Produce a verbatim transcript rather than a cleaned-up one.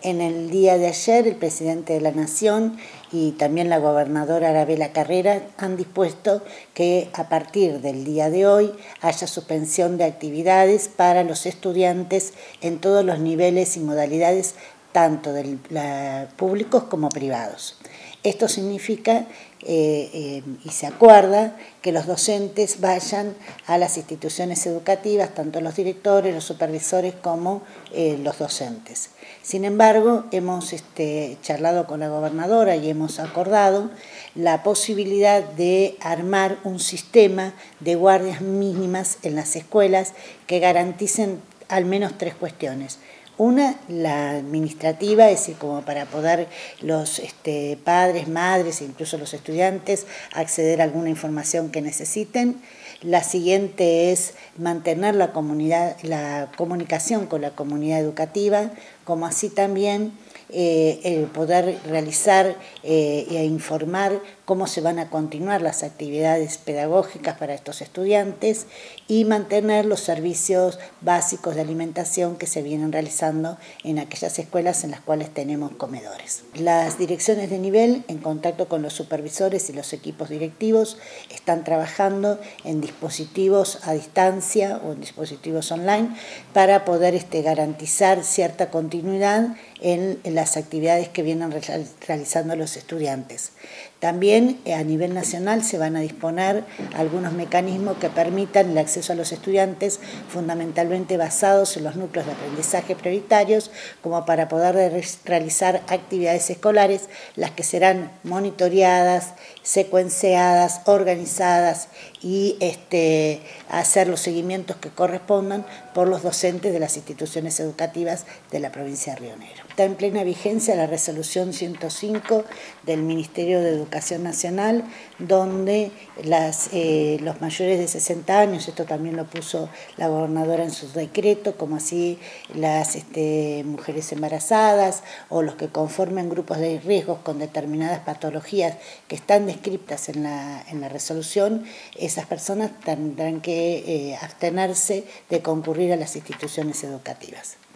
En el día de ayer, el presidente de la Nación y también la gobernadora Arabella Carrera han dispuesto que a partir del día de hoy haya suspensión de actividades para los estudiantes en todos los niveles y modalidades, tanto de la, públicos como privados. Esto significa eh, eh, y se acuerda que los docentes vayan a las instituciones educativas, tanto los directores, los supervisores como eh, los docentes. Sin embargo, hemos este, charlado con la gobernadora y hemos acordado la posibilidad de armar un sistema de guardias mínimas en las escuelas que garanticen al menos tres cuestiones. Una, la administrativa, es decir, como para poder los este, padres, madres e incluso los estudiantes acceder a alguna información que necesiten. La siguiente es mantener la, comunidad, la comunicación con la comunidad educativa, como así también eh, el poder realizar eh, e informar cómo se van a continuar las actividades pedagógicas para estos estudiantes y mantener los servicios básicos de alimentación que se vienen realizando en aquellas escuelas en las cuales tenemos comedores. Las direcciones de nivel, en contacto con los supervisores y los equipos directivos, están trabajando en dispositivos a distancia o en dispositivos online para poder este, garantizar cierta continuidad en, en las actividades que vienen realizando los estudiantes. También a nivel nacional se van a disponer algunos mecanismos que permitan el acceso a los estudiantes, fundamentalmente basados en los núcleos de aprendizaje prioritarios, como para poder realizar actividades escolares, las que serán monitoreadas, secuenciadas, organizadas y este, hacer los seguimientos que correspondan por los docentes de las instituciones educativas de la provincia de Río Negro. Está en plena vigencia la resolución ciento cinco del Ministerio de Educación Nacional, donde las, eh, los mayores de sesenta años, esto también lo puso la gobernadora en su decreto, como así las este, mujeres embarazadas o los que conformen grupos de riesgos con determinadas patologías que están descritas en la, en la resolución, esas personas tendrán que eh, abstenerse de concurrir a las instituciones educativas.